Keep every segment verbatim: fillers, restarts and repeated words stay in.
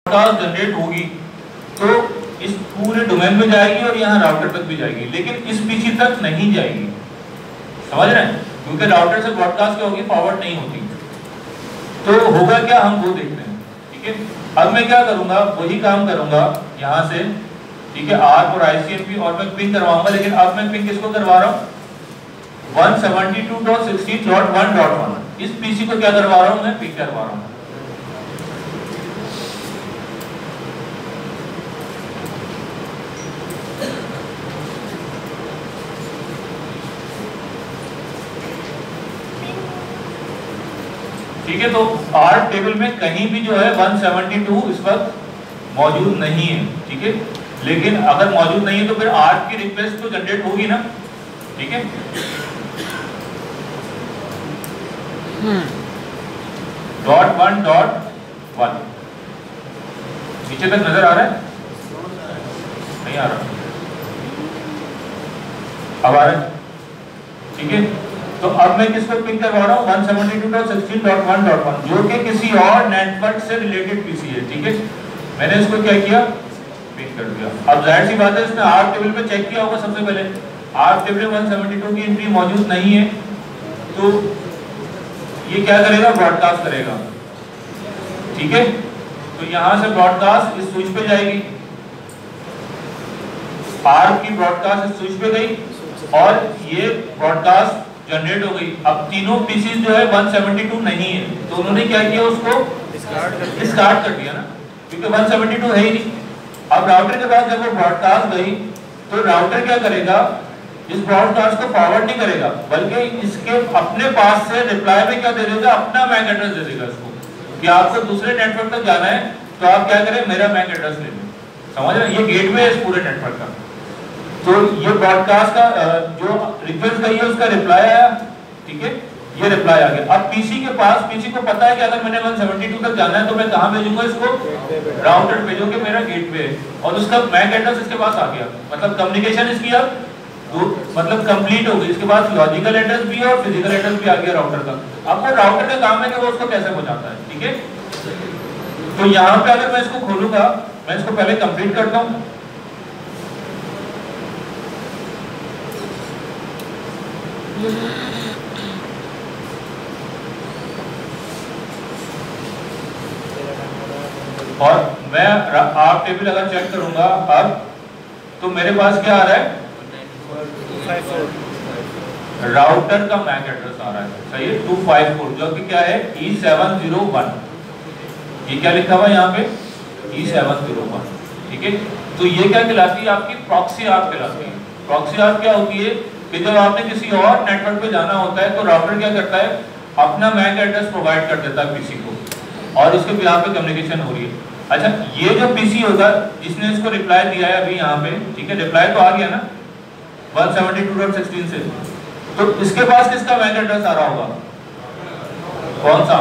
Broadcast generate होगी तो इस पूरे डोमेन में जाएगी और यहाँ राउटर तक भी जाएगी, लेकिन इस पीसी तक नहीं जाएगी। समझ रहे हैं? क्योंकि राउटर से ब्रॉडकास्ट क्या होगी, फॉरवर्ड नहीं होती। तो होगा क्या, हम वो देखते हैं। ठीक है, अब मैं क्या करूंगा, वही काम करूंगा यहाँ से। ठीक है, आर्क और आईसीएमपी और मैं पिंग करवाऊंगा, लेकिन अब मैं पिंग किसको करवा रहा हूँ, one seventy two dot sixteen dot one dot one. इस पीसी को क्या करवा रहा हूँ, मैं पिंग करवा रहा हूँ। ठीक है, तो आर्क टेबल में कहीं भी जो है वन सेवेंटी टू इस वक्त मौजूद नहीं है। ठीक है, लेकिन अगर मौजूद नहीं है तो फिर आर्क की रिक्वेस्ट तो जनरेट होगी ना। ठीक है, डॉट वन डॉट वन नीचे तक नजर आ रहा है, नहीं आ रहा, अब आ रहा है। ठीक है, तो अब मैं किसको पिंग करवा रहा हूँ, one seventy two dot sixteen dot one dot one, जो कि किसी और नेटवर्क से रिलेटेड पीसी है। ठीक है, मैंने इसको क्या किया, पिंग कर दिया। अब जाहिर सी बात है, इसने आर्क टेबल पे चेक किया होगा सबसे पहले, आर्क टेबल में वन सेवेंटी टू की एंट्री मौजूद नहीं है, तो ये क्या करेगा, ब्रॉडकास्ट करेगा। ठीक है, तो यहां से ब्रॉडकास्ट इस स्विच पे जाएगी, आर्क की ब्रॉडकास्ट इस स्विच पे गई और ये ब्रॉडकास्ट जनरेट हो गई। अब तीनों पीसीज जो है वन सेवेंटी टू नहीं है, तो उन्होंने क्या किया, उसको डिस्कार्ड कर दिया ना, क्योंकि वन सेवेंटी टू है ही नहीं। अब राउटर के पास जब वो ब्रॉडकास्ट गई तो राउटर क्या करेगा, इस ब्रॉडकास्ट को फॉरवर्ड नहीं करेगा, बल्कि इसके अपने पास से रिप्लाई में क्या दे देगा, अपना मैक एड्रेस दे देगा इसको कि आपको दूसरे नेटवर्क तक जाना है तो आप क्या करें, मेरा मैक एड्रेस ले लें। समझ रहे हैं, ये गेटवे है इस पूरे नेटवर्क का। तो ये ब्रॉडकास्ट का जो रिक्वेस्ट गई है उसका रिप्लाई आया। ठीक है, ये रिप्लाई आ गया। अब पीसी के पास, पीसी को पता है कि अगर मैंने वन सेवेंटी टू तक जाना है तो मैं कहां भेजूंगा इसको, राउटर पे, जो कि मेरा गेटवे है, और उसका मैक एड्रेस इसके पास आ गया। मतलब कम्युनिकेशन इसकी अब तो मतलब कंप्लीट हो गई। इसके पास लॉजिकल एड्रेस भी है और फिजिकल एड्रेस भी आ गया राउटर का। अब वो राउटर का काम है कि वो उसको कैसे पहुंचाता है। ठीक है, तो यहाँ पे अगर मैं इसको खोलूंगा, मैं इसको पहले कंप्लीट करता हूँ। और मैं आर्क टेबल अगर चेक करूंगा अब, तो मेरे पास क्या आ रहा है, राउटर का मैक एड्रेस आ रहा है। सही है, टू फाइव फोर, जो कि क्या है, ई सेवन जीरो वन। ये क्या लिखा हुआ है यहाँ पे, ई सेवन जीरो वन। ठीक है, तो ये क्या कहलाती है, आपकी प्रॉक्सी आर्क कहलाती है। प्रॉक्सी आर्क क्या होती है कि जब आपने किसी और नेटवर्क पे जाना होता है तो राउटर क्या करता है, अपना मैक एड्रेस प्रोवाइड कर देता है पीसी को, और उसके बिहाफ पे कम्युनिकेशन हो रही है। अच्छा, ये जो पीसी होगा जिसने इसको रिप्लाई दिया है अभी यहाँ पे, ठीक है, रिप्लाई तो आ गया ना one seventy two dot sixteen से, तो इसके पास किसका मैक एड्रेस आ रहा होगा, कौन सा,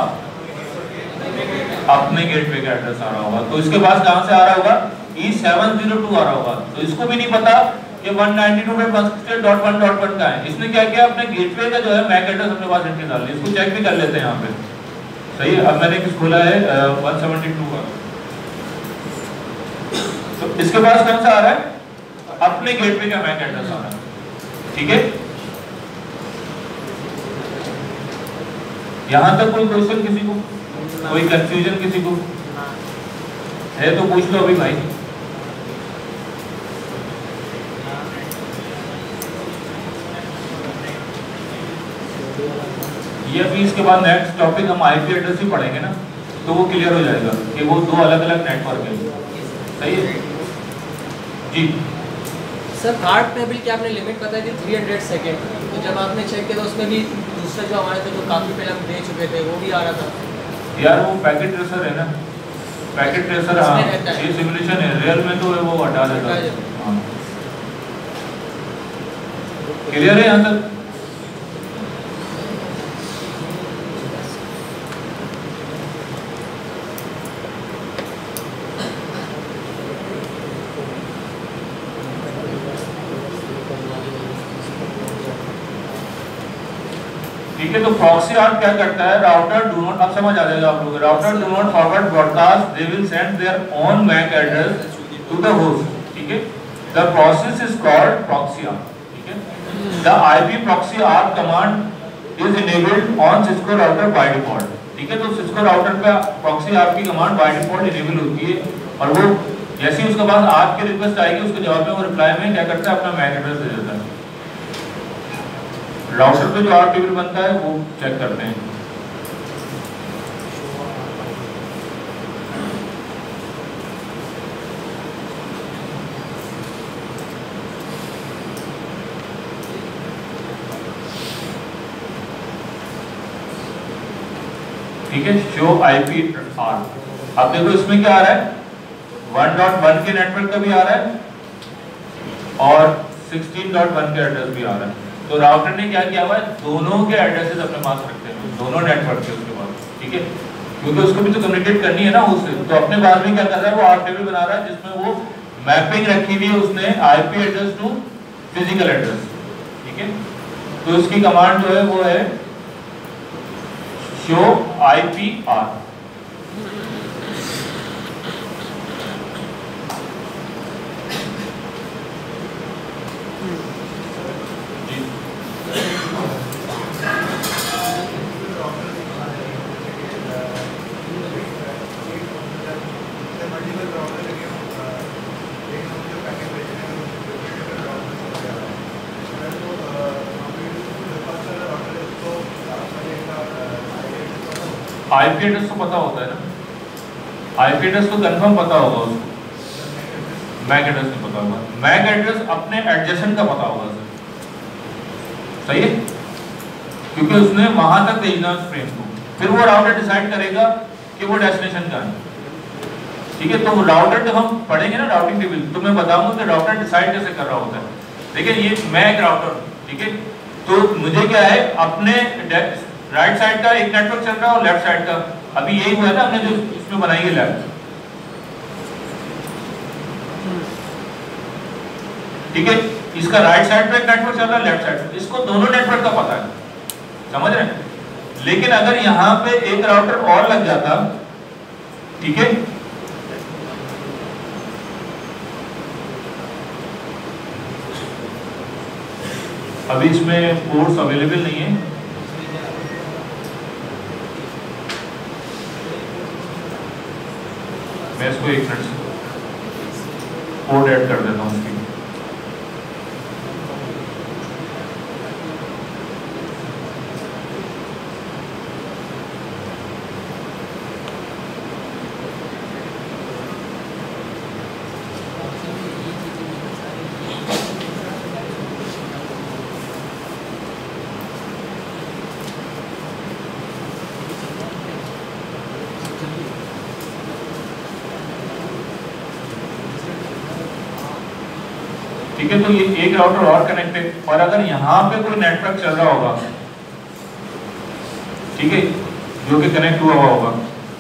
अपने गेटवे का एड्रेस आ रहा होगा। तो इसके पास कहां से आ रहा होगा, ई सेवन जीरो टू आ रहा होगा। तो इसको भी नहीं पता कि one ninety two dot one sixty eight dot one dot one का है। इसने क्या किया, अपने गेटवे का जो है मैक एड्रेस अपने पास एंट्री डाल ली। इसको चेक भी कर लेते हैं यहाँ पे। सही है, अब मैंने किस खोला है, वन सेवेंटी टू का, तो इसके पास कौन सा आ रहा है, अपने गेटवे का मैक एड्रेस आ रहा है। ठीक है, यहां तक कोई क्वेश्चन किसी को, कोई कंफ्यूजन किसी को है तो पूछ लो अभी भाई। ये अभी इसके बाद नेक्स्ट टॉपिक हम आईपी एड्रेस ही पढ़ेंगे ना, तो वो क्लियर हो जाएगा कि वो दो अलग अलग नेटवर्क है। सही है जी सर। आर्क टेबल की आपने लिमिट बताई थी थ्री हंड्रेड सेकेंड, तो जब आपने चेक किया तो उसमें भी दूसरा जो हमारे थे जो काफ़ी पहले हम दे चुके थे वो भी आ रहा था। यार वो पैकेट ट्रेसर है ना, पैकेट ट्रेसर, हाँ ये सिमुलेशन है, रियल में तो वो हटा देता है। हाँ क्लियर है यहाँ तक। ठीक है। तो प्रॉक्सी आर्म क्या करता है, राउटर डू नॉट, अब समझ आ जाएगा आप लोगों को, router do not forward broadcast, they will send their own MAC address to the host, ठीक है। The process is called proxy ARP, ठीक है। The IP proxy ARP command is enabled on Cisco router by default, ठीक है। तो Cisco router पे proxy ARP की command by default enable होती है, और वो जैसे ही उसके पास आर्म की रिक्वेस्ट आएगी उसके जवाब में वो रिप्लाई में क्या करता है, अपना मैक एड्रेस दे देता है। राउटर पे जो आर्म टेबल बनता है वो चेक करते हैं। ठीक है, शो आईपी आर्म। अब देखो इसमें क्या आ रहा है, वन डॉट वन के नेटवर्क का भी आ रहा है और सिक्सटीन डॉट वन के एड्रेस भी आ रहा है। तो राउटर ने क्या किया हुआ है, दोनों के एड्रेसेस अपने पास रखते हैं, दोनों नेटवर्क के उसके बाद, ठीक है, क्योंकि उसको भी तो कम्युनिकेट करनी है ना उससे। तो अपने पास में क्या कर रहा है, वो आर्म टेबल बना रहा है जिसमें वो मैपिंग रखी हुई है उसने IP address to physical address, ठीक है। तो इसकी कमांड जो है वो है show IP ARP. IP address तो पता होता है ना, आईपी एड्रेस तो कंफर्म पता होगा उसको, मैक एड्रेस नहीं पता होगा। मैक एड्रेस अपने एडजेसेंट का पता होगा सर, सही है, क्योंकि उसने वहां तक भेजना उस फ्रेम को, फिर वो राउटर डिसाइड करेगा कि वो डेस्टिनेशन का है, ठीक है। तो राउटर जब हम पढ़ेंगे ना राउटिंग टेबल, तो मैं बताऊंगा कि राउटर डिसाइड कैसे कर रहा होता है। देखिए ये मैक राउटर, ठीक है, तो मुझे क्या है, अपने राइट साइड का एक नेटवर्क चल रहा है और लेफ्ट साइड का, अभी यही हुआ है ना हमने जो इसमें बनाई है लैब, ठीक है। इसका राइट साइड पे एक नेटवर्क चल रहा है, लेफ्ट साइड पे, इसको दोनों नेटवर्क का पता है, समझ रहे हैं। लेकिन अगर यहाँ पे एक राउटर और लग जाता, ठीक है, अभी इसमें पोर्ट्स अवेलेबल नहीं है, मैं इसको एक मिनट कोड ऐड कर देता हूँ इसकी। ठीक है, तो ये एक राउटर और कनेक्ट है, और अगर यहाँ पे कोई नेटवर्क चल रहा होगा, ठीक है, जो कि कनेक्ट हुआ हुआ होगा,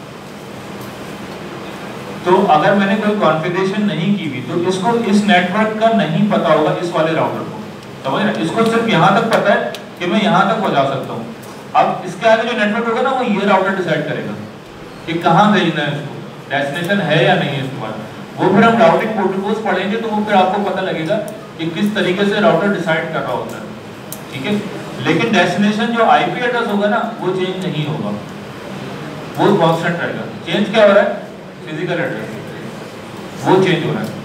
तो अगर मैंने कोई कॉन्फ़िगरेशन नहीं की हुई तो इसको इस नेटवर्क का नहीं पता होगा, इस वाले राउटर को, समझ रहे, इसको सिर्फ यहाँ तक पता है कि मैं यहाँ तक पहुँचा सकता हूँ। अब इसके आगे जो नेटवर्क होगा ना, वो ये राउटर डिसाइड करेगा कि कहाँ भेजना है इसको, डेस्टिनेशन है या नहीं है इसके बाद। वो फिर हम राउटिंग प्रोटोकॉल्स पढ़ेंगे तो वो फिर आपको पता लगेगा कि किस तरीके से राउटर डिसाइड कर रहा होता है, ठीक है। लेकिन डेस्टिनेशन जो आईपी एड्रेस होगा ना, वो चेंज नहीं होगा, वो कांस्टेंट रहेगा। चेंज क्या हो रहा है, फिजिकल एड्रेस, वो चेंज हो रहा है।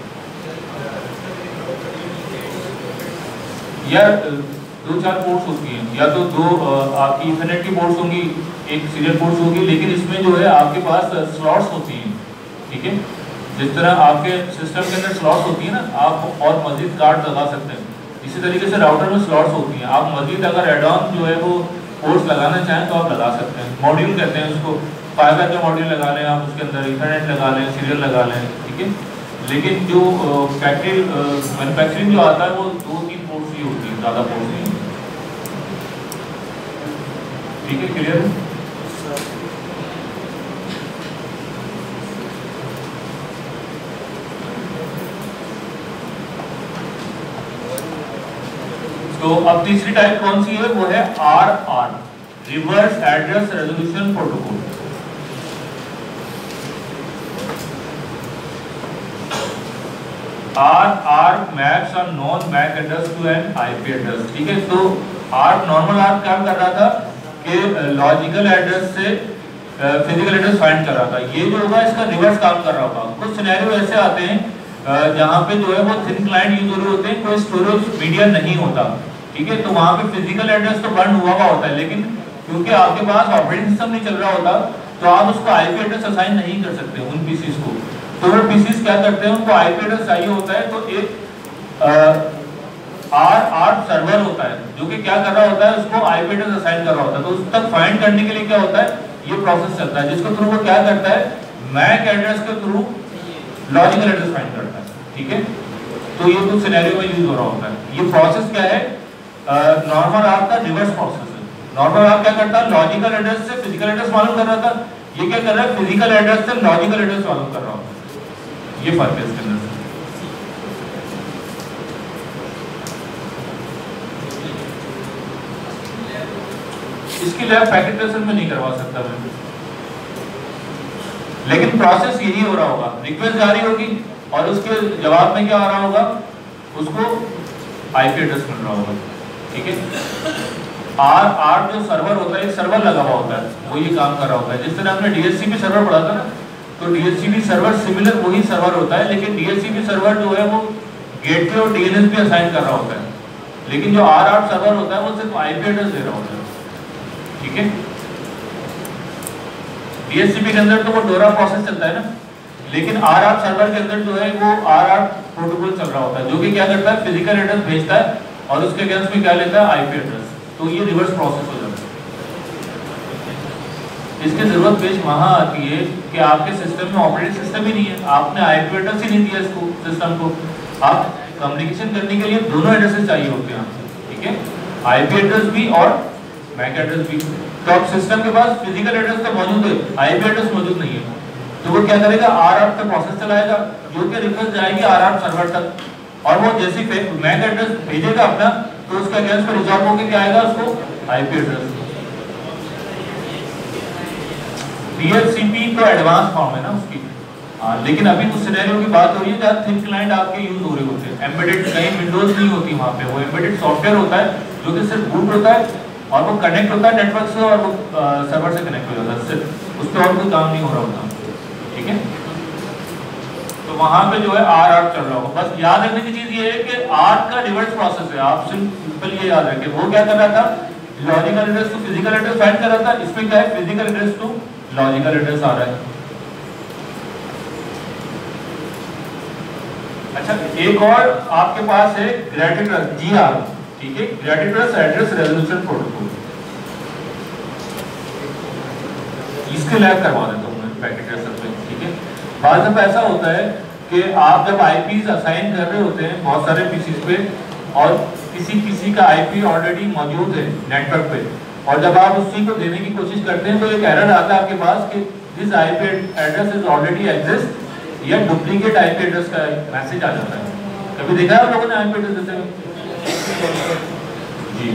या दो चार पोर्ट्स होती हैं, या तो दो आपकी इथरनेट की पोर्ट्स होंगी, एक सीरियल पोर्ट्स होगी, लेकिन इसमें जो है आपके पास स्लॉट्स होती हैं, ठीक है। जिस तरह आपके सिस्टम के अंदर स्लॉट्स होती है ना, आप और मजीद कार्ड लगा सकते हैं, इसी तरीके से राउटर में स्लॉट्स होती हैं। आप मजीद अगर एड ऑन जो है वो पोर्ट्स लगाना चाहें तो आप लगा सकते हैं। मॉड्यूल कहते हैं उसको, फाइबर का मॉड्यूल लगा लें आप, उसके अंदर इथरनेट लगा लें, सीरियल लगा लें, ठीक है। लेकिन जो फैक्ट्री मैन्युफैक्चरिंग जो आता है वो दो तीन पोर्ट्स ही होती है, ज़्यादा पोर्ट्स नहीं, ठीक है। क्लियर है? तो अब तीसरी टाइप कौन सी है, वो है R ARP, reverse address resolution protocol. R ARP maps और known MAC address to an IP address. ठीक है, तो आर नॉर्मल आर क्या कर रहा था कि लॉजिकल एड्रेस से फिजिकल एड्रेस फाइंड कर रहा था। ये जो होगा इसका रिवर्स काम कर रहा होगा। कुछ सिनेरियो ऐसे आते हैं जहाँ पे जो है वो थिन क्लाइंट यूज हो रहे होते हैं, कोई स्टोरेज मीडिया नहीं होता। ठीक है, तो वहाँ पे फिजिकल एड्रेस तो बर्न हुआ हुआ होता है, लेकिन क्योंकि आपके पास ऑपरेटिंग सिस्टम नहीं चल रहा होता तो आप उसको आईपी एड्रेस असाइन नहीं कर सकते उन पीसीस को। तो वो पीसीस क्या करते हैं, उनको आईपी एड्रेस चाहिए होता है, तो एक आर आर सर्वर होता है जो कि क्या कर रहा होता है, उसको आईपी एड्रेस असाइन कर रहा होता है। तो उस तक फाइंड करने के लिए क्या होता है, ये प्रोसेस चलता है, जिसको थ्रू वो क्या करता है, मैक एड्रेस के थ्रू लॉजिकल एड्रेस फाइंड करता है। ठीक है, तो ये कुछ सिनेरियो में यूज हो रहा होता है। ये प्रोसेस क्या है, नॉर्मल आर का रिवर्स प्रोसेस है। नॉर्मल आर क्या करता है, लॉजिकल एड्रेस से फिजिकल एड्रेस मालूम कर रहा था, ये क्या कर रहा है, फिजिकल एड्रेस से लॉजिकल एड्रेस मालूम कर रहा होता है। ये फर्क है इसके अंदर। इसकी लैब पैकेट ट्रेसर में नहीं करवा सकता मैं, लेकिन प्रोसेस यही हो रहा होगा। रिक्वेस्ट जारी होगी और उसके जवाब में क्या आ रहा होगा, उसको आईपी एड्रेस मिल रहा होगा। ठीक है, आर आर जो सर्वर होता है, एक सर्वर लगा हुआ होता है, वो ये काम कर रहा होता है। जिस तरह हमने डीएचसीपी सर्वर पढ़ा था ना, तो डीएचसीपी सर्वर सिमिलर वही सर्वर होता है, लेकिन डीएचसीपी सर्वर जो है वो गेटवे और डीएनएस भी असाइन कर रहा होता है, लेकिन जो आर आर सर्वर होता है वो सिर्फ आईपी एड्रेस दे रहा होता है। ठीक है, डीएचसीपी के अंदर तो वो डोरा प्रोसेस चलता है ना, लेकिन आर आर सर्वर के अंदर जो है वो आर आर प्रोटोकॉल चल रहा होता है, जो कि क्या करता है, फिजिकल एड्रेस भेजता है और उसके अगेंस्ट में क्या लेता है, आईपी एड्रेस। तो ये रिवर्स प्रोसेस हो जाता है। इसकी जरूरत पेश वहां आती है कि आपके सिस्टम में ऑपरेटिंग सिस्टम ही नहीं है, आपने आईपी एड्रेस ही नहीं दिया इसको, सिस्टम को। आप कम्युनिकेशन करने के लिए दोनों एड्रेसेस चाहिए होते हैं। ठीक है, आईपी एड्रेस भी और मैक एड्रेस भी। तो अब सिस्टम के पास फिजिकल एड्रेस तो मौजूद है, आईपी एड्रेस मौजूद नहीं है, तो वो क्या करेगा, आर आर तक प्रोसेस चलाएगा, जो कि रिक्वेस्ट जाएगी आर आर सर्वर तक, और वो जैसे मैक एड्रेस भेजेगा अपना, तो उसका अगेंस्ट में रिजॉल्व होकर क्या आएगा, उसको आईपी एड्रेस। डीएचसीपी तो एडवांस फॉर्म है ना उसकी। हाँ, लेकिन अभी कुछ सिनेरियो की बात हो रही है जहाँ थिन क्लाइंट आपके यूज हो रहे होते हैं, एम्बेडेड, कहीं विंडोज नहीं होती वहाँ पे, वो एम्बेडेड सॉफ्टवेयर होता है जो कि सिर्फ बूट होता है और वो कनेक्ट होता है नेटवर्क से और वो सर्वर से कनेक्ट हो जाता है, सिर्फ उस पर और कोई काम नहीं हो रहा होता। ठीक है, तो वहां पे जो है आर आर चल रहा होगा। बस याद रखने की चीज ये है कि आर का रिवर्स प्रोसेस है, आप सिंपल ये याद रखें। वो क्या कर रहा था, logical address to physical address find कर रहा था, इसमें क्या है, physical address to logical address आ रहा है। अच्छा, एक और आपके पास है ग्रेटिट्रस, जी आर। ठीक है, ग्रेटिट्रस एड्रेस रेजोल्यूशन प्रोटोकॉल। इसके लैब करवा देता हूँ मैं पैकेट ट्रेसर पे। ठीक है, बाद में ऐसा होता है कि आप जब आईपीज असाइन कर रहे होते हैं बहुत सारे पीसीस पे, और किसी किसी का आईपी ऑलरेडी मौजूद है नेटवर्क पे, और जब आप उसी को देने की कोशिश करते हैं तो एक एरर आता है आपके पास कि this IP address is already exist, या डुप्लीकेट आईपी एड्रेस का मैसेज आ जाता है। कभी देखा है आप लोगों ने आईपी एड्रेस देते हुए? जी,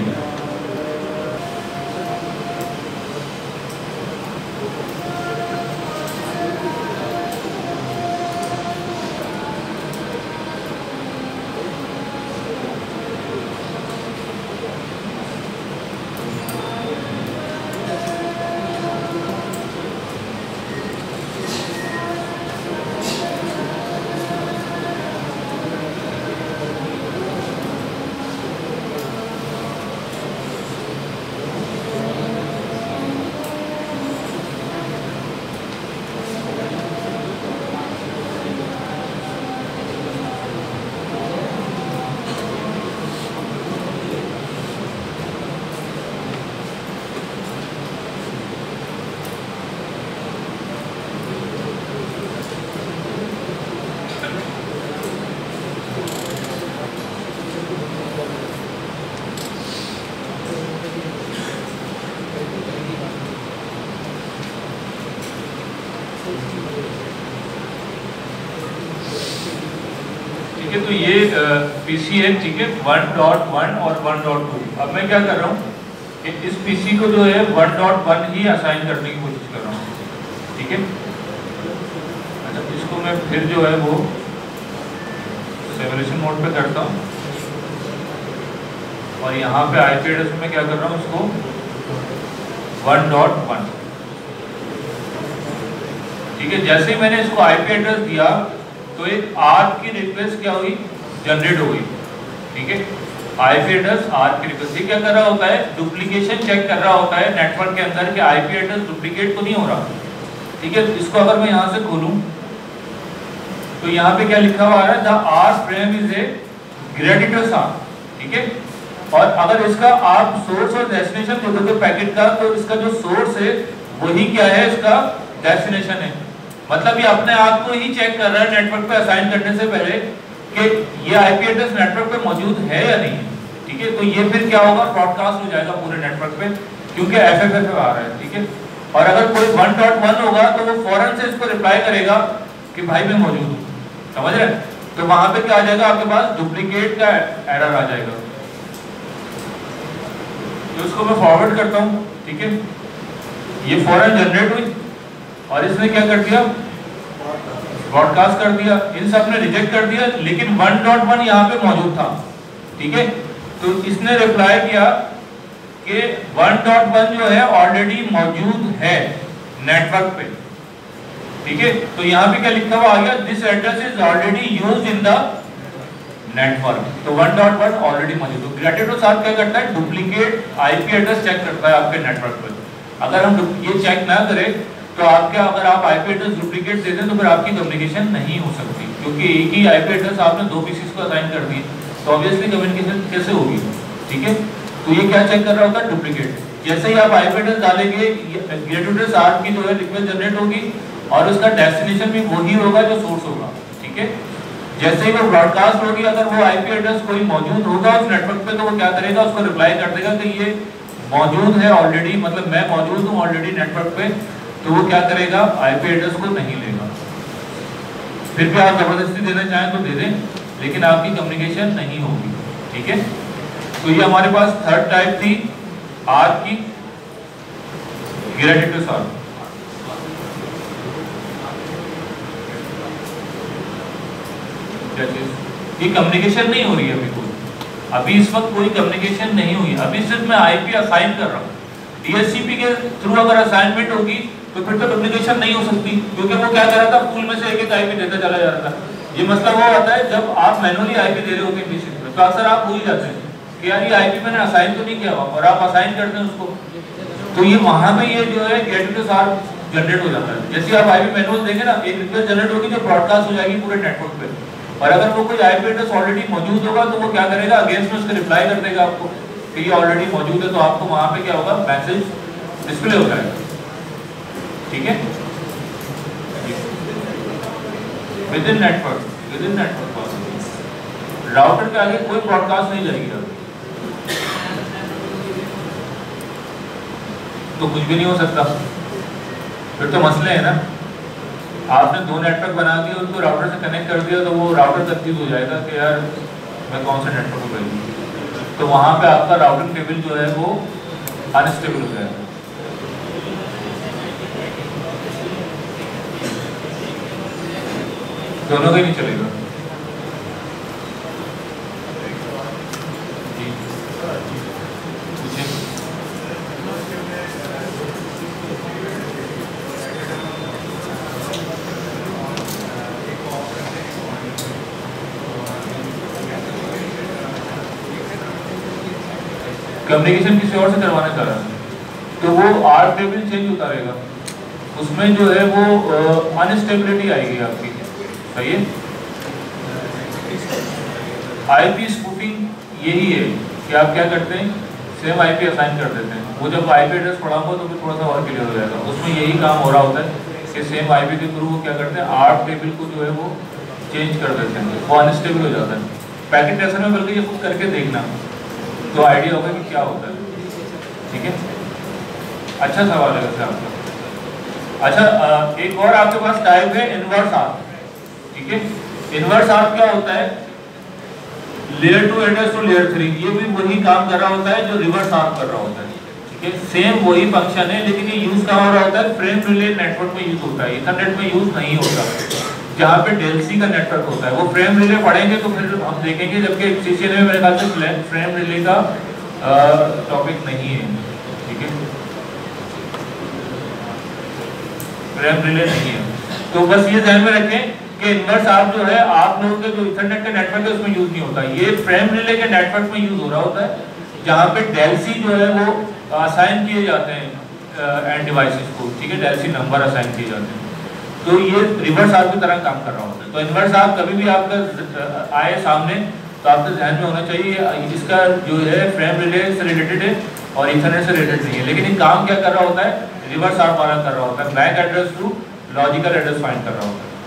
ठीक है, तो ये पीसी है। ठीक है, वन डॉट वन और वन डॉट टू। अब मैं क्या कर रहा हूँ इस पीसी को जो है वन डॉट वन ही असाइन करने की कोशिश कर रहा हूँ, ठीक है। अच्छा, इसको मैं फिर जो है वो सिमुलेशन मोड पे करता हूँ और यहाँ पे आईपी एड्रेस में क्या कर रहा हूँ, इसको वन डॉट वन, ठीक है। जैसे ही मैंने इसको आईपी एड्रेस दिया तो एक आर्क की रिक्वेस्ट क्या हुई, जनरेट हो गई, ठीक है। आईपी एड्रेस आर्क की रिक्वेस्ट, ये क्या कर रहा होता है, डुप्लीकेशन चेक कर रहा होता है नेटवर्क के अंदर कि आईपी एड्रेस डुप्लीकेट तो नहीं हो रहा, ठीक है। इसको अगर मैं यहाँ से खोलूँ तो यहाँ पे क्या लिखा हुआ है, the ARP frame is a gratuitous ARP, ठीक है। और अगर इसका आप सोर्स और डेस्टिनेशन देखोगे पैकेट का, तो इसका जो सोर्स है वही क्या है, इसका डेस्टिनेशन है। मतलब ये अपने आप को ही चेक कर रहा है नेटवर्क पे असाइन करने से पहले कि ये आईपी एड्रेस नेटवर्क पे मौजूद है या नहीं है, ठीक है। तो ये फिर क्या होगा, ब्रॉडकास्ट हो जाएगा पूरे नेटवर्क पे, क्योंकि एफएफएफ आ रहा है, ठीक है। और अगर कोई वन डॉट वन होगा तो वो फौरन से इसको रिप्लाई करेगा कि भाई मैं मौजूद हूँ, समझ रहे हैं। तो वहां पे क्या आ जाएगा, आपके पास डुप्लीकेट का एरर आ जाएगा। तो इसको मैं फॉरवर्ड करता हूँ, ठीक है। ये फौरन जनरेट हुई और इसने क्या कर दिया, ब्रॉडकास्ट कर दिया। इन सब ने रिजेक्ट कर दिया, लेकिन वन डॉट वन यहाँ पे मौजूद था, ठीक है। तो इसने रिप्लाई किया कि वन डॉट वन जो है ऑलरेडी मौजूद है नेटवर्क पे, ठीक है। तो यहाँ पे क्या लिखा हुआ आ गया, this address is already used in the network. तो वन डॉट वन ऑलरेडी मौजूद है। ग्रेडिटस आर्क क्या करता है, डुप्लीकेट आईपी एड्रेस चेक करता है आपके नेटवर्क पे। अगर हम ये चेक ना करें तो आपके अगर आप आईपी एड्रेस डुप्लीकेट दे दें तो फिर आपकी कम्युनिकेशन नहीं हो सकती, क्योंकि एक ही आईपी एड्रेस आपने दो पीसीस को असाइन कर दी, तो ऑब्वियसली कम्युनिकेशन कैसे होगी, ठीक है। तो ये क्या चेक कर रहा होगा, डुप्लीकेट। जैसे ही आप आईपी एड्रेस डालेंगे, ग्रेडिटस आर्क की जो है रिक्वेस्ट जनरेट होगी और उसका डेस्टिनेशन भी वही होगा जो सोर्स होगा, ठीक है। जैसे ही वो ब्रॉडकास्ट होगी, अगर वो आईपी एड्रेस कोई मौजूद होगा उस नेटवर्क पे, तो वो क्या करेगा, उसको रिप्लाई कर देगा कि ये मौजूद है ऑलरेडी, मतलब मैं मौजूद हूँ ऑलरेडी नेटवर्क पे। तो वो क्या करेगा, आईपी एड्रेस को नहीं लेगा। फिर भी आप जबरदस्ती देना चाहें तो दे दें, लेकिन आपकी कम्युनिकेशन नहीं होगी, ठीक है। तो ये हमारे पास थर्ड टाइप थी आर्क की, ग्रेडिटस आर्क। क्या चीज, ये कम्युनिकेशन नहीं हो रही है अभी कोई, अभी इस वक्त कोई कम्युनिकेशन नहीं हुई, अभी सिर्फ मैं आईपी असाइन कर रहा हूँ। डीएचसीपी के थ्रू अगर असाइनमेंट होगी तो फिर तो कम्युनिकेशन नहीं हो सकती, क्योंकि वो क्या कर रहा था, पूल में से एक एक आईपी देता चला जा रहा था। ये मसला वो आता है जब आप मैनुअली आईपी दे रहे होगे पीसी में, तो अक्सर आप भूल जाते हैं कि यार ये आईपी मैंने असाइन तो नहीं किया हुआ, और आप असाइन करते हैं उसको, तो ये वहां पे ये जो है ग्रेडिटस आर्क जनरेट हो जाता है। जैसे आप आईपी मैनुअल देंगे ना, एक रिक्वेस्ट जनरेट होगी जो ब्रॉडकास्ट हो जाएगी पूरे नेटवर्क पे, और अगर वो कोई आईपी एड्रेस ऑलरेडी मौजूद होगा तो वो क्या करेगा, अगेंस्ट में उसका रिप्लाई कर देगा आपको कि ये ऑलरेडी मौजूद है। तो आपको वहां पे क्या होगा, मैसेज डिस्प्ले हो जाएगा, ठीक है। Within network, within network router के आगे कोई ब्रॉडकास्ट नहीं जाएगी, तो कुछ भी नहीं हो सकता। फिर तो मसले है ना, आपने दो नेटवर्क बना दिए, उनको राउटर से कनेक्ट कर दिया, तो वो राउटर कंफ्यूज हो जाएगा कि यार मैं कौन से नेटवर्क को भेजूं, तो वहां पे आपका राउटिंग टेबल जो है वो अनस्टेबल हो जाएगा। दोनों का ही नहीं चलेगा। कम्युनिकेशन किसी और से करवाना चाह रहा है तो वो आर्क टेबल चेंज होता रहेगा, उसमें जो है वो अनस्टेबिलिटी आएगी आपकी, सही है। आईपी स्पूफिंग यही है कि आप क्या करते हैं, सेम आईपी असाइन कर देते हैं। वो जब आईपी एड्रेस पढ़ाऊंगा तो फिर थोड़ा सा और क्लियर हो जाएगा। उसमें यही काम हो रहा होता है कि सेम आईपी के थ्रू वो क्या करते हैं, आर्क टेबल को जो है वो चेंज कर देते हैं, वो अनस्टेबल हो जाता है। पैकेट टेस्टर में बल्कि ये खुद करके देखना तो आइडिया होगा कि क्या होता है, ठीक है। अच्छा सवाल है वैसे आपका। अच्छा, एक और आपके पास टाइप है इनवर्स आर्क, ठीक है। इनवर्स आर्क क्या होता है, layer two address to layer three, ये भी वही काम कर रहा होता है जो रिवर्स आर्क कर रहा होता है। ठीक है, सेम वही फंक्शन है, लेकिन ये यूज कहाँ हो रहा होता है, फ्रेम रिले नेटवर्क में यूज होता है, ईथरनेट में यूज नहीं होता। जहाँ पे डेल्सी का नेटवर्क होता है वो फ्रेम रिले पढ़ेंगे तो फिर हम देखेंगे, जबकि सीसीएन में मेरे ख्याल से फ्रेम रिले का टॉपिक नहीं है, ठीक है, फ्रेम रिले नहीं है। तो बस ये ध्यान में रखें कि इनवर्स आप जो है आप लोगों के जो इथरनेट का नेटवर्क है उसमें यूज नहीं होता, ये फ्रेम रिले के नेटवर्क में यूज हो रहा होता है, जहाँ पे डेल्सी जो है वो असाइन किए जाते हैं एंड डिवाइसेस को, ठीक है, डेल्सी नंबर असाइन किए जाते हैं। तो ये रिवर्स आर्क की तरह काम कर रहा होता है। तो इनवर्स आर्क कभी भी आपका आए सामने तो आपके ध्यान में होना चाहिए इसका जो है फ्रेम रिले से रिलेटेड है और इथरनेट से रिलेटेड नहीं है, लेकिन ये काम क्या कर रहा होता है, रिवर्स आर्क वाला कर रहा होता है, MAC address to logical address find कर रहा होता है।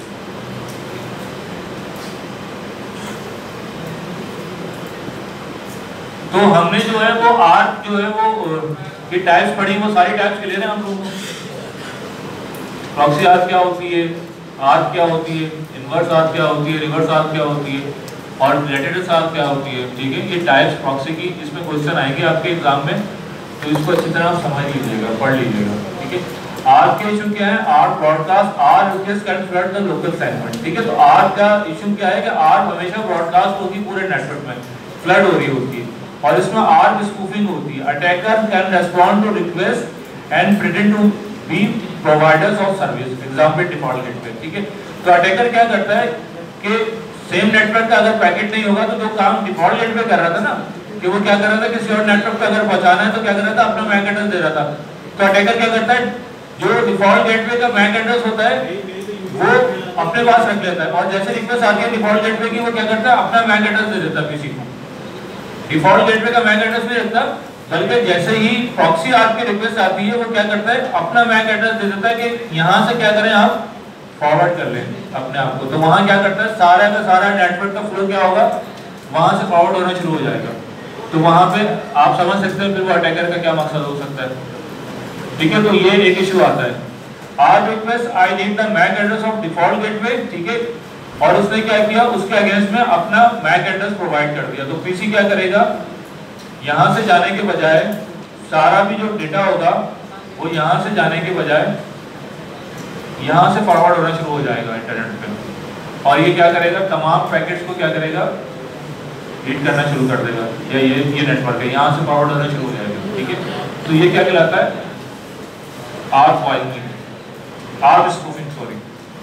तो हमने जो है वो आर्क जो है वो की टाइप्स पढ़ी, वो सारी टाइप्स क्लियर है हम लोगों को। प्रॉक्सी आर्क क्या होती है, आर्क क्या होती है, इनवर्स आर्क क्या होती है, रिवर्स आर्क क्या होती है और रिलेटेड आर्क क्या होती है, ठीक है, ये टाइप्स प्रॉक्सी की इसमें क्वेश्चन आएंगे आपके एग्जाम में, तो इसको अच्छी तरह आप समझ लीजिएगा, पढ़ लीजिएगा, ठीक है। आर्क के इशू क्या है, ARP broadcast or request can flood the local segment, ठीक है। तो आर्क का इशू क्या है कि आर्क हमेशा ब्रॉडकास्ट होगी पूरे नेटवर्क में, फ्लड हो रही होती है, और इसमें आर्क स्पूफिंग होती है। Attacker can respond to request and pretend to be providers of service, example default gateway, ठीक है। तो अटैकर क्या करता है कि सेम नेटवर्क का अगर पैकेट नहीं होगा तो जो काम डिफॉल्ट गेटवे कर रहा था ना, कि वो क्या कर रहा था, किसी और नेटवर्क पे अगर पहुंचाना है तो क्या कर रहा था, अपना मैक एड्रेस दे रहा था। तो अटैकर क्या करता है, जो डिफॉल्ट गेटवे का मैक एड्रेस होता है वो अपने पास रख लेता है, और जैसे रिक्वेस्ट आती है डिफॉल्ट गेटवे की, वो क्या करता है, अपना मैक एड्रेस दे देता है किसी को। डिफॉल्ट गेटवे का मैक एड्रेस नहीं रखता, बल्कि जैसे ही प्रॉक्सी आर्क की रिक्वेस्ट आती है वो क्या करता है, अपना मैक एड्रेस दे देता है कि यहाँ से क्या करें आप फॉरवर्ड कर लें अपने आप को। तो वहाँ क्या करता है, सारा का सारा नेटवर्क का फ्लो क्या होगा, वहाँ से फॉरवर्ड होना शुरू हो जाएगा। तो वहाँ पे आप समझ सकते हैं फिर वो अटैकर का क्या मकसद हो सकता है, ठीक है। तो ये एक इशू आता है, ARP request I need the MAC address of default gateway, ठीक है, और उसने क्या किया, उसके अगेंस्ट में अपना मैक एड्रेस प्रोवाइड कर दिया। तो पीसी क्या करेगा, यहाँ से जाने के बजाय सारा भी जो डेटा होगा वो यहाँ से जाने के बजाय यहाँ से फॉरवर्ड होना शुरू हो जाएगा इंटरनेट पे, और ये क्या करेगा, तमाम पैकेट्स को क्या करेगा, रीड करना शुरू कर देगा। या ये ये नेटवर्क है, यहाँ से फॉरवर्ड होना शुरू हो जाएगा, ठीक है। तो ये क्या कहलाता है, ARP foiling, ARP spoofing, sorry.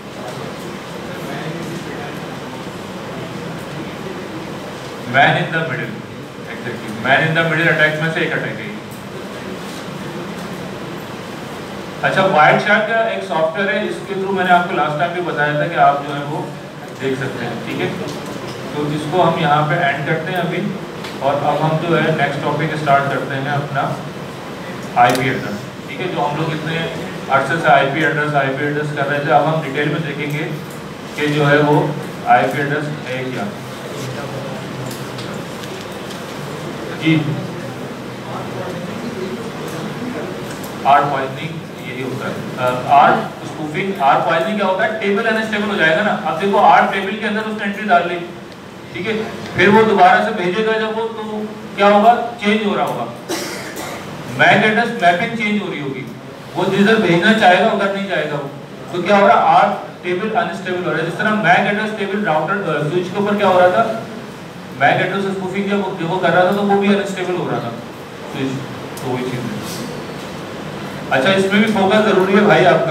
Man in the middle, exactly man in the middle attack में से एक अटैक है। अच्छा, वाइट शार्क का एक सॉफ्टवेयर है, इसके थ्रू मैंने आपको लास्ट टाइम भी बताया था कि आप जो है वो देख सकते हैं, ठीक है। तो इसको हम यहाँ पे एंड करते हैं अभी, और अब हम जो है नेक्स्ट टॉपिक स्टार्ट करते हैं अपना आईपी एड्रेस, ठीक है। जो हम लोग इतने अरसे से आईपी एड्रेस आईपी एड्रेस कर रहे थे, अब हम डिटेल में देखेंगे कि जो है वो आईपी एड्रेस है क्या। जी, आर पॉइजनिंग यही होता है, आर स्पूफिंग। आर पॉइजनिंग क्या होता है, टेबल अनस्टेबल हो जाएगा ना। अब देखो आर टेबल के अंदर उसने एंट्री डाल ली, ठीक है, फिर वो दोबारा से भेजेगा जब वो, तो क्या होगा, चेंज हो रहा होगा, मैक एड्रेस मैपिंग चेंज हो रही होगी, वो जिधर भेजना चाहेगा उधर नहीं जाएगा वो। तो क्या हो रहा है, आर टेबल अनस्टेबल हो रहा है। जिस तरह MAC address table router switch के ऊपर क्या हो रहा था, मैक एड्रेस स्पूफिंग जब वो, वो कर रहा था तो वो भी अनस्टेबल हो रहा था स्विच, तो वही चीज है। अच्छा, इसमें भी फोकस जरूरी है भाई आपका।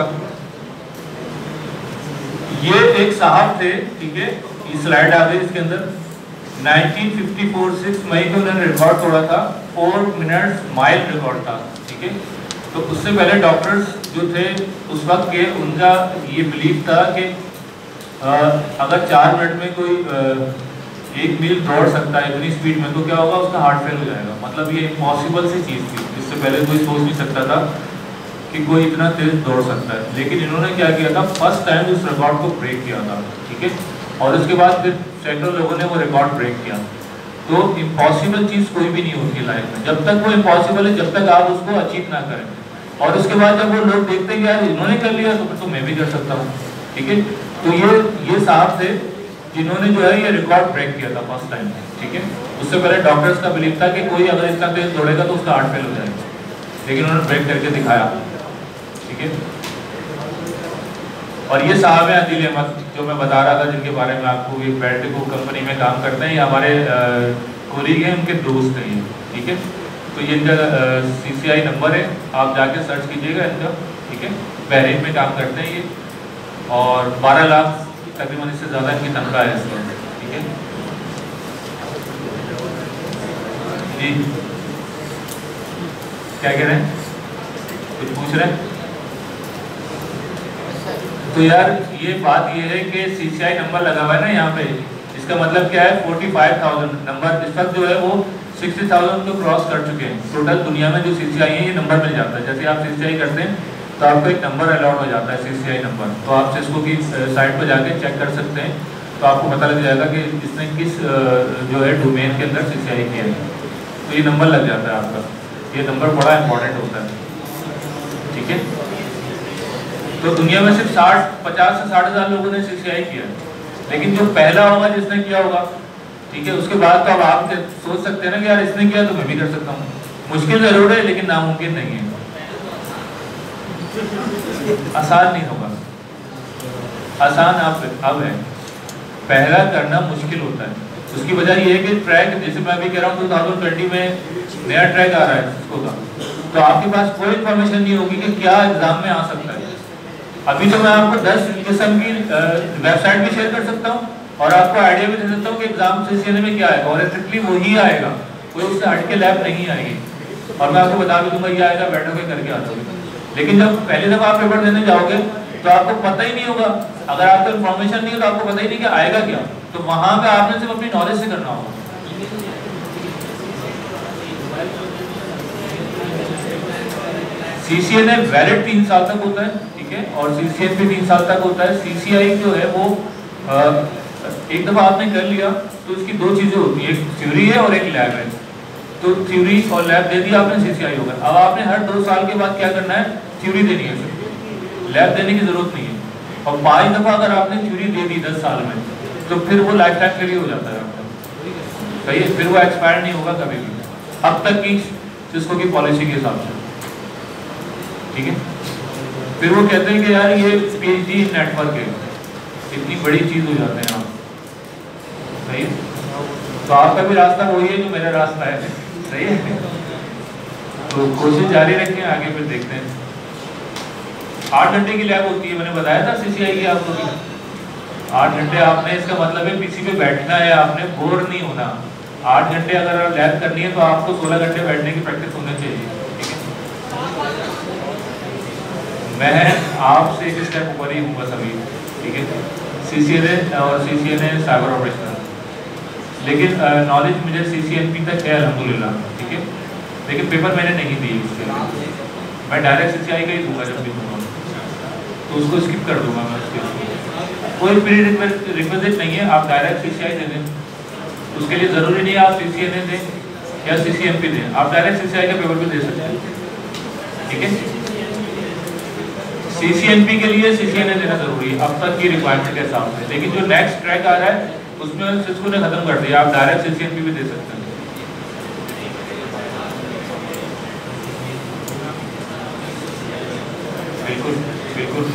ये एक साहब थे, ठीक है, ये स्लाइड आ गई इसके अंदर, नाइनटीन फिफ्टी फोर सिक्स मई को उन्होंने रिकॉर्ड तोड़ा था, फोर मिनट्स माइल रिकॉर्ड था, ठीक है। तो उससे पहले डॉक्टर्स जो थे उस वक्त के, उनका ये बिलीव था कि आ, अगर चार मिनट में कोई आ, एक मील दौड़ सकता है इतनी स्पीड में, तो क्या होगा, उसका हार्ट फेल हो जाएगा। मतलब ये इम्पॉसिबल सी चीज़ थी, इससे पहले कोई सोच नहीं सकता था कि कोई इतना तेज दौड़ सकता है। लेकिन इन्होंने क्या किया था, फर्स्ट टाइम उस रिकॉर्ड को ब्रेक किया था, ठीक है, और उसके बाद फिर सैकड़ों लोगों ने वो रिकॉर्ड ब्रेक किया। तो इम्पॉसिबल चीज़ कोई भी नहीं होती है लाइफ में, जब तक वो इम्पॉसिबल है, जब तक आप उसको अचीव ना करें। और उसके बाद जब वो लोग देखते हैं यार इन्होंने कर लिया, तो फिर तो मैं भी कर सकता हूँ, ठीक है। तो ये ये साहब थे जिन्होंने जो है ये रिकॉर्ड ब्रेक किया था फर्स्ट टाइम, ठीक है। उससे पहले डॉक्टर्स का बिलीव था कि कोई अगर इतना तेज दौड़ेगा तो उसका हार्ट फेल हो जाएगा। लेकिन उन्होंने ब्रेक करके दिखाया, ठीक है। और ये साहब हैं आदिल अहमद जो मैं बता रहा था, जिनके बारे में आपको, एक बैटको कंपनी में काम करते हैं, ये हमारे कोलीग हैं, उनके दोस्त हैं ये, ठीक है। तो ये इनका सीसीआई नंबर है, आप जाके सर्च कीजिएगा इनका, ठीक है। बहरीन में काम करते हैं ये, और बारह लाख तकरीबन इससे ज़्यादा इनकी तनख्वाह है इसका, ठीक है जी। क्या कह रहे हैं, कुछ पूछ रहे हैं? तो यार ये बात ये है कि सीसीआई नंबर लगा हुआ है ना यहाँ पे, इसका मतलब क्या है, फोर्टी फाइव थाउजेंड नंबर इस वक्त जो है वो सिक्सटी थाउजेंड को क्रॉस कर चुके हैं। टोटल दुनिया में जो सीसीआई है ये नंबर मिल जाता है। जैसे आप सीसीआई करते हैं तो आपको एक नंबर अलॉट हो जाता है, सीसीआई नंबर। तो आप सिस्को की साइट पर जाके चेक कर सकते हैं, तो आपको पता लग जाएगा कि इसने किस जो है डोमेन के अंदर सीसीआई किया है, तो ये नंबर लग जाता है आपका। ये नंबर बड़ा इंपॉर्टेंट होता है, ठीक है। तो दुनिया में सिर्फ साठ पचास से साठ हज़ार लोगों ने सीसीआई किया, लेकिन जो पहला होगा जिसने किया होगा, ठीक है, उसके बाद तो अब आप सोच सकते हैं ना कि यार इसने किया तो मैं भी कर सकता हूँ। मुश्किल जरूर है लेकिन नामुमकिन नहीं है, आसान नहीं होगा। आसान आप अब है, पहला करना मुश्किल होता है। उसकी वजह ये है कि ट्रैक, जैसे मैं अभी कह रहा हूँ टू थाउजेंड ट्वेंटी में नया ट्रैक आ रहा है सिस्को का, तो आपके पास कोई इन्फॉर्मेशन नहीं होगी कि क्या एग्जाम में आ सकता है। अभी तो मैं आपको दस किस्म की वेबसाइट भी शेयर कर सकता हूँ और आपको आइडिया भी दे सकता हूँ कि एग्जाम सीसीएनए में क्या आएगा, और स्ट्रिक्टली वही आएगा, कोई उससे हट के लैब नहीं आएगी। और मैं आपको बता भी दूंगा ये आएगा, बैठोगे करके आ जाओगे। लेकिन जब पहली दफा आप पेपर देने जाओगे तो आपको पता ही नहीं होगा, अगर आपको इन्फॉर्मेशन नहीं है तो आपको पता ही नहीं कि आएगा क्या, तो वहां पे आपने सिर्फ अपनी नॉलेज से करना होगा। सीसीएनए वैलिड तीन साल तक होता है, ठीक है, और सीसीएन भी तीन साल तक होता है। सीसीआई जो है वो आ, एक दफा आपने कर लिया तो इसकी दो चीजें होती है, एक थ्योरी है और एक लैब है। तो थ्योरी और लैब दे दिया आपने, सीसीआई होगा। अब आपने हर दो साल के बाद क्या करना है, थ्योरी देनी है, लैब देने की जरूरत नहीं है। और पांच दफा अगर आपने थ्योरी दे दी दस साल में तो फिर वो लाइफ टाइम के लिए हो जाता है आपका, सही है, फिर वो एक्सपायर नहीं होगा कभी भी, अब तक की सिस्को की पॉलिसी के हिसाब से, ठीक है। फिर वो कहते हैं कि यार ये पीएचडी नेटवर्क है, इतनी बड़ी चीज हो जाते हैं आप, सही है। तो आपका भी रास्ता वही है जो मेरा रास्ता है, सही है। तो कोशिश जारी रखें, आगे फिर देखते हैं। आठ घंटे की लैब होती है, मैंने बताया था सीसीआई की आपको भी आठ घंटे आपने, इसका मतलब है पीसी पे बैठना है, आपने बोर नहीं होना। आठ घंटे अगर लैब करनी है तो आपको सोलह घंटे बैठने की प्रैक्टिस होनी चाहिए, ठीक है। मैं आपसे एक स्टेप ऊपर ही हूँ बस अभी, ठीक है। सीसीएनए और सीसीएनए साइबर ऑपरेशनल, लेकिन नॉलेज मुझे सीसीएनपी तक है अल्हम्दुलिल्लाह, ठीक है। लेकिन पेपर मैंने नहीं दिए उसके लिए, मैं डायरेक्ट सीसीआई का ही दूंगा जब भी दूंगा, तो उसको स्किप कर दूंगा मैं। उसके कोई प्री रिक्विजिट नहीं है, आप डायरेक्ट सीसीआई दे दें, उसके लिए ज़रूरी नहीं है आप सीसीएनए दें या सीसीएनपी दें, आप डायरेक्ट सीसीआई का पेपर भी दे सकते हैं, ठीक है। सीसीएनपी के लिए सीसीएनए देना जरूरी है अब तक की रिक्वायरमेंट के हिसाब से, लेकिन जो नेक्स्ट ट्रैक आ रहा है उसमें सिस्को ने खत्म कर दिया, आप डायरेक्ट सीसीएनपी भी दे सकते हैं। बिल्कुल बिल्कुल,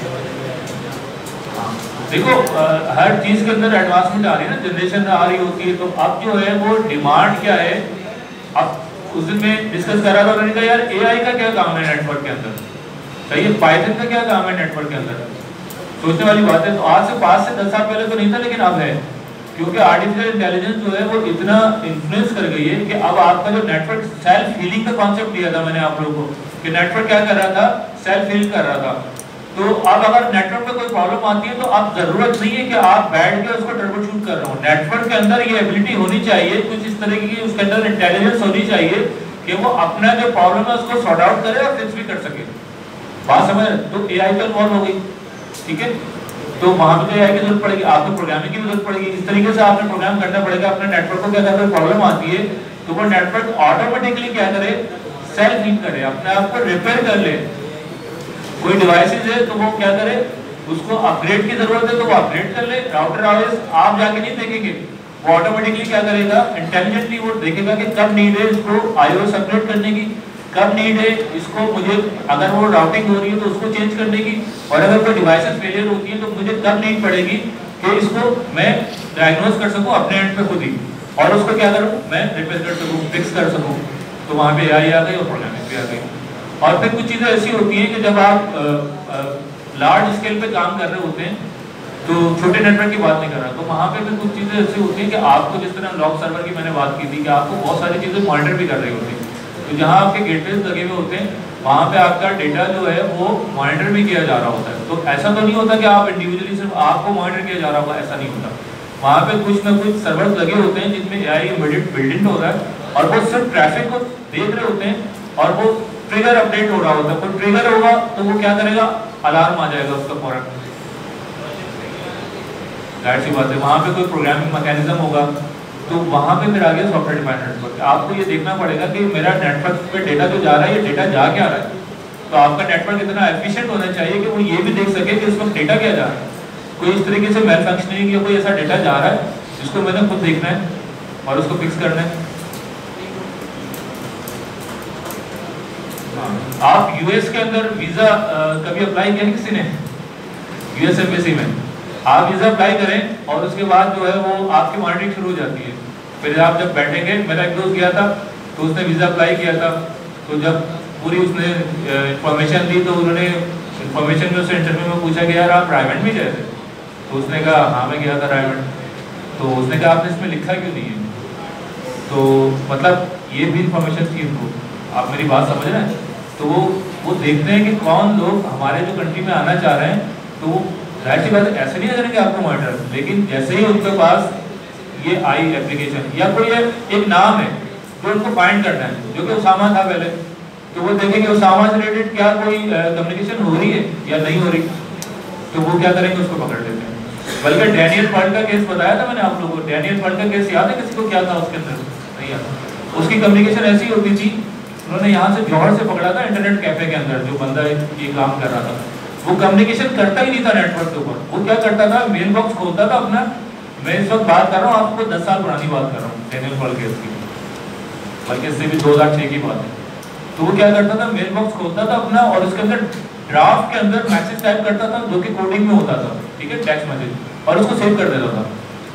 देखो आ, हर चीज के अंदर एडवांसमेंट आ रही है ना, जनरेशन आ रही होती है, तो अब जो है वो डिमांड क्या है। अब उस दिन में डिस्कस कर रहा था, उन्होंने कहा यार एआई का क्या काम है नेटवर्क के अंदर, सही है, पाइथन का क्या काम है नेटवर्क के अंदर, सोचने वाली बात है। तो आज से पाँच से दस साल पहले तो नहीं था, लेकिन अब है, क्योंकि आर्टिफिशियल इंटेलिजेंस जो है वो इतना इन्फ्लुएंस कर गई है कि अब आपका जो नेटवर्क, सेल्फ हीलिंग का कॉन्सेप्ट दिया था मैंने आप लोगों को कि नेटवर्क क्या कर रहा था, सेल्फ हील कर रहा था। तो अब अगर नेटवर्क में कोई प्रॉब्लम आती है तो अब जरूरत नहीं है कि आप बैठ के उसको ट्रबल शूट कर रहे हो, नेटवर्क के अंदर ये एबिलिटी होनी चाहिए, कुछ इस तरह की उसके अंदर इंटेलिजेंस होनी चाहिए कि वो अपना जो प्रॉब्लम है उसको सॉर्ट आउट करे और फिक्स भी कर सके। बात समझ, तो एआई तो इन्वॉल्व हो गई, ठीक है। तो वहां पे तो एआई की जरूरत पड़ेगी, आपको प्रोग्रामिंग की जरूरत पड़ेगी, इस तरीके से आपने प्रोग्राम करना पड़ेगा अपने नेटवर्क को। क्या अगर प्रॉब्लम आती है तो वो नेटवर्क ऑटोमेटिकली क्या करे, सेल्फ हील करे, अपने आप को रिपेयर कर ले। कोई डिवाइसेस है तो वो क्या करे, उसको अपग्रेड की जरूरत है तो वो अपग्रेड कर ले। राउटर आईओएस आप जाके नहीं देखेंगे, वो ऑटोमेटिकली क्या करेगा, इंटेलिजेंटली वो देखेगा कि कब नीड है इसको आईओएस अपग्रेड करने की, कब नीड है इसको मुझे, अगर वो राउटिंग हो रही है तो उसको चेंज करने की, और अगर कोई डिवाइसेस फेलियर होती है तो मुझे कब नीड पड़ेगी कि इसको मैं डायग्नोज कर सकूं अपने एंड पे खुद ही, और उसको क्या करूं मैं रिपेयर कर सकूं, फिक्स कर सकूं। तो वहाँ पे एआई आ गई और प्रोग्रामिंग भी आ गई। और फिर कुछ चीज़ें ऐसी होती हैं कि जब आप लार्ज स्केल पे काम कर रहे होते हैं, तो छोटे नेटवर्क की बात नहीं कर रहा, तो वहाँ पे भी कुछ चीज़ें ऐसी होती हैं कि आपको, जिस तरह लॉग सर्वर की मैंने बात की थी कि आपको बहुत सारी चीज़ें मॉनिटर भी कर रही होती है, तो जहाँ आपके गेटवेज लगे हुए होते हैं वहाँ पे आपका डेटा जो है वो मॉनिटर भी किया जा रहा होता है। तो ऐसा तो नहीं होता कि आप इंडिविजुअली सिर्फ आपको मॉनिटर किया जा रहा होगा, ऐसा नहीं होता। वहाँ पे कुछ ना कुछ सर्वर्स लगे होते हैं जिनमें एआई एम्बेडेड बिल्ट इन होता है, और वो सिर्फ ट्रैफिक को देख रहे होते हैं और वो ट्रिगर अपडेट हो रहा होता है। कोई ट्रिगर होगा तो वो क्या करेगा, अलार्म आ जाएगा उसका फौरन, जाहिर सी बात है। वहाँ पे कोई प्रोग्रामिंग मैकेनिज्म होगा, तो वहाँ पे फिर आ गया सॉफ्टवेयर डिफाइंड नेटवर्क। आपको ये देखना पड़ेगा कि मेरा नेटवर्क पे डेटा जो जा रहा है, ये डेटा जा क्या रहा है। तो आपका नेटवर्क इतना एफिशिएंट होना चाहिए कि वो ये भी देख सके कि इस वक्त डेटा क्या जा रहा है। कोई इस तरीके से मैल फंक्शनिंग या कोई ऐसा डेटा जा रहा है जिसको मैंने खुद देखना है और उसको फिक्स करना है। आप यूएस के अंदर वीजा कभी अप्लाई किया किसी ने? यूएस एम्बेसी में आप वीजा अप्लाई करें और उसके बाद जो है वो आपकी मॉनिटरिंग शुरू हो जाती है। फिर आप जब बैठेंगे, मेरा एक दोस्त गया था तो उसने वीजा अप्लाई किया था, तो जब पूरी उसने इंफॉर्मेशन दी तो उन्होंने इंफॉर्मेशन में उससे इंटरव्यू में पूछा कि यार आप रायमंड भी गए थे? तो उसने कहा हाँ मैं गया था रायमंड। तो उसने कहा आपने इसमें लिखा क्यों नहीं है? तो मतलब ये भी इंफॉर्मेशन थी उनको, आप मेरी बात समझ रहे हैं। तो वो वो देखते हैं कि कौन लोग हमारे जो कंट्री में आना चाह रहे हैं, तो वो जाहिर सी बात है ऐसे नहीं करेंगे आपको मॉनिटर, लेकिन जैसे ही उनके पास ये आई एप्लीकेशन या कोई एक नाम है जो उनको फाइंड करना है, जो कि उसामा था पहले, तो वो देखेंगे उसामा से रिलेटेड क्या कोई कम्युनिकेशन हो रही है या नहीं हो रही, तो वो क्या करेंगे उसको पकड़ लेते हैं। बल्कि डैनियल पर्ल का केस बताया था मैंने आप लोगों को, डैनियल पर्ल का केस याद है किसी को? क्या था उसके अंदर? नहीं याद। उसकी कम्युनिकेशन ऐसी होती थी, उन्होंने यहाँ से जौहर से पकड़ा था इंटरनेट कैफे के अंदर, जो बंदा ये काम कर रहा था वो कम्युनिकेशन करता ही नहीं था नेटवर्क के ऊपर। वो क्या करता था, मेल बॉक्स खोलता था अपना, मैं इस वक्त बात कर रहा हूँ आपको दस साल पुरानी बात कर रहा हूँ डैनियल पर्ल केस की, बल्कि इससे भी दो हजार छह की बात है। तो वो क्या करता था, मेल बॉक्स खोलता था अपना और उसके अंदर ड्राफ्ट के अंदर मैसेज टाइप करता था जो कि कोडिंग में होता था, ठीक है, टेक्स्ट मैसेज, और उसको सेव कर देता था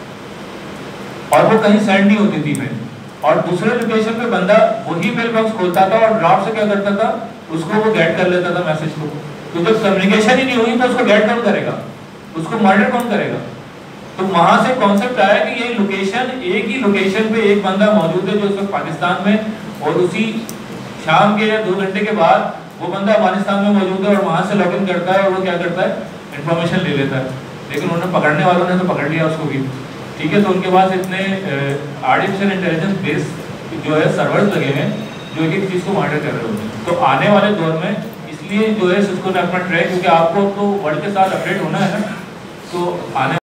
और वो कहीं सेंड नहीं होती थी मेल। और दूसरे लोकेशन पे बंदा वही मेल बॉक्स खोलता था और ड्राफ्ट से क्या करता था, उसको वो गेट कर लेता था मैसेज को। तो जब कम्युनिकेशन ही नहीं हुई तो उसको गेट कौन करेगा, उसको मॉनिटर कौन करेगा? तो वहां से कॉन्सेप्ट आया कि ये लोकेशन, एक ही लोकेशन पे एक बंदा मौजूद है जो उस वक्त पाकिस्तान में, और उसी शाम के या दो घंटे के बाद वो बंदा अफगानिस्तान में मौजूद है और वहां से लॉग इन करता है और वो क्या करता है, इन्फॉर्मेशन ले लेता है। लेकिन उन्होंने पकड़ने वालों ने तो पकड़ लिया उसको भी, ठीक है। तो उनके पास इतने आर्टिफिशियल इंटेलिजेंस बेस्ड जो है सर्वर्स लगे हैं जो एक एक चीज़ को मॉनिटर कर रहे होते हैं। तो आने वाले दौर में इसलिए जो है सिस्को ने अपना ट्रैक, क्योंकि आपको तो वर्ल्ड के साथ अपडेट होना है ना, तो आने